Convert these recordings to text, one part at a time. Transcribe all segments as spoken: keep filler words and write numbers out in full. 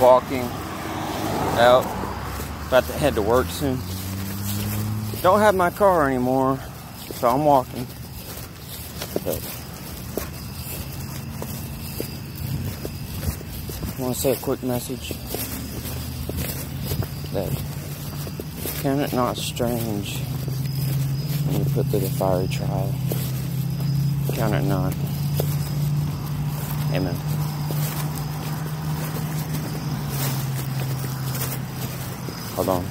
walking out. About to head to work soon. Don't have my car anymore, so I'm walking. But I want to say a quick message that count it not strange when you put through the fiery trial. Count it not. Amen. Hold on.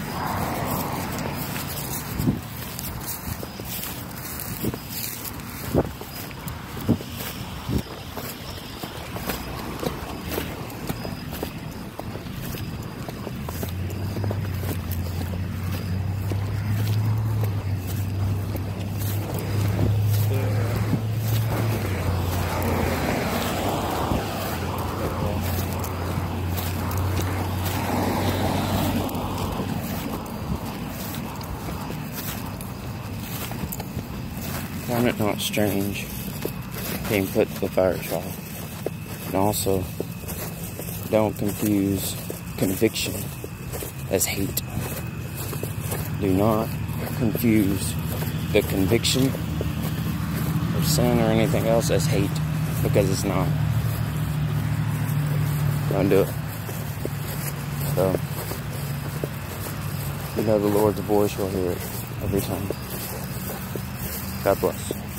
Count it not strange being put to the fire trial. And also, don't confuse conviction as hate. Do not confuse the conviction of sin or anything else as hate, because it's not. Don't do it. So, you know the Lord's voice, you'll hear it every time. God bless.